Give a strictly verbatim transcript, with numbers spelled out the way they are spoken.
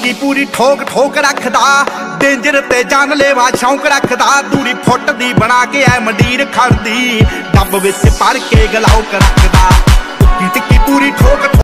ਟਿੱਕੀ ਪੂਰੀ ਠੋਕ ਠੋਕ ਰੱਖਦਾ, ਡੇਂਜਰ ਤੇ ਜਾਨਲੇਵਾ ਸ਼ੌਂਕ ਰੱਖਦਾ। ਦੂਰੀ ਫੁੱਟ ਦੀ ਬਣਾ ਕੇ ਐ ਮੰਡੀਰ ਖੜਦੀ, ਡੱਬ ਵਿੱਚ ਭਰ ਕੇ ਗਲਾਉਕ ਰੱਖਦਾ। ਟਿੱਕੀ ਪੂਰੀ ਠੋਕ